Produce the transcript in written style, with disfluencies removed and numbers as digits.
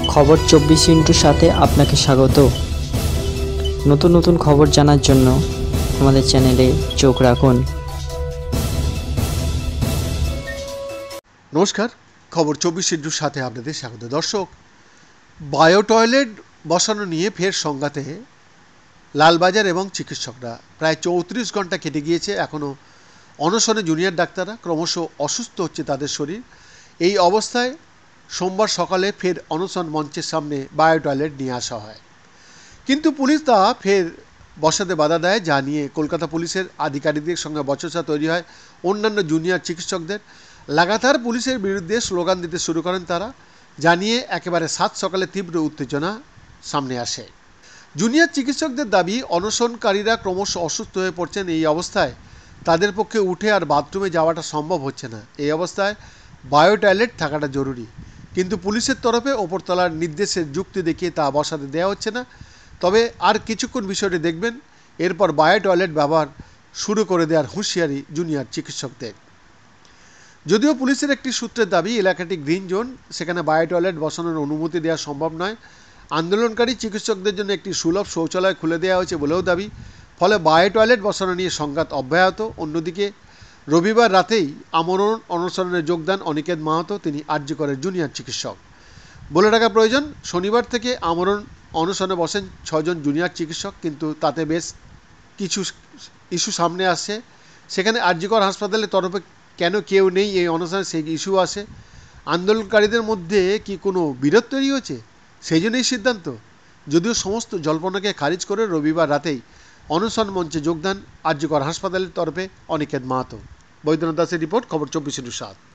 খবর 24 সাথে আপনাকে স্বাগত। নতুন নতুন খবর জানার জন্য আমাদের চ্যানেলে চোখ রাখুন। নমস্কার, খবর 24 সাথে আপনাদের স্বাগত। দর্শক, বায়ো টয়লেট বসানো নিয়ে ফের সংঘাতে লালবাজার এবং চিকিৎসকরা। প্রায় 34 ঘন্টা কেটে গিয়েছে, এখনও অনশনে জুনিয়র ডাক্তাররা। ক্রমশ অসুস্থ হচ্ছে তাদের শরীর। এই অবস্থায় সোমবার সকালে ফের অনশন মঞ্চের সামনে বায়ো টয়লেট নিয়ে আসা হয়, কিন্তু পুলিশ তা ফের বসাতে বাধা দেয়, যা নিয়ে কলকাতা পুলিশের আধিকারিকদের সঙ্গে বচসা তৈরি হয় অন্যান্য জুনিয়র চিকিৎসকদের। লাগাতার পুলিশের বিরুদ্ধে স্লোগান দিতে শুরু করেন তারা, যা নিয়ে একেবারে সাত সকালে তীব্র উত্তেজনা সামনে আসে। জুনিয়র চিকিৎসকদের দাবি, অনশনকারীরা ক্রমশ অসুস্থ হয়ে পড়ছেন। এই অবস্থায় তাদের পক্ষে উঠে আর বাথরুমে যাওয়াটা সম্ভব হচ্ছে না। এই অবস্থায় বায়ো টয়লেট থাকাটা জরুরি, কিন্তু পুলিশের তরফে ওপরতলার নির্দেশের যুক্তি দেখিয়ে তা বসাতে দেওয়া হচ্ছে না। তবে আর কিছুক্ষণ বিষয়টি দেখবেন, এরপর বায়ো টয়লেট ব্যবহার শুরু করে দেওয়ার হুঁশিয়ারি জুনিয়র চিকিৎসকদের। যদিও পুলিশের একটি সূত্রের দাবি, এলাকাটি গ্রিন জোন, সেখানে বায়ো টয়লেট বসানোর অনুমতি দেওয়া সম্ভব নয়। আন্দোলনকারী চিকিৎসকদের জন্য একটি সুলভ শৌচালয় খুলে দেওয়া হয়েছে বলেও দাবি। ফলে বায়ো টয়লেট বসানো নিয়ে সংঘাত অব্যাহত। অন্যদিকে রবিবার রাতেই আমরণ অনশনে যোগদান অনিকেত মাহাতো। তিনি আরজি করের জুনিয়র চিকিৎসক। বলে রাখা প্রয়োজন, শনিবার থেকে আমরণ অনশনে বসেন 6 জন জুনিয়র চিকিৎসক, কিন্তু তাতে বেশ কিছু ইস্যু সামনে আসছে। সেখানে আরজি কর হাসপাতালের তরফে কেন কেউ নেই এই অনশনে, সেই ইস্যু আসে। আন্দোলনকারীদের মধ্যে কি কোনো বিরোধ তৈরি হয়েছে, সেই জন্যই সিদ্ধান্ত। যদিও সমস্ত জল্পনাকে খারিজ করে রবিবার রাতেই অনশন মঞ্চে যোগদান আরজি কর হাসপাতালের তরফে অনিকেত মাহাতো। বৈদ্যনাথ দাসের রিপোর্ট, খবর 24/7।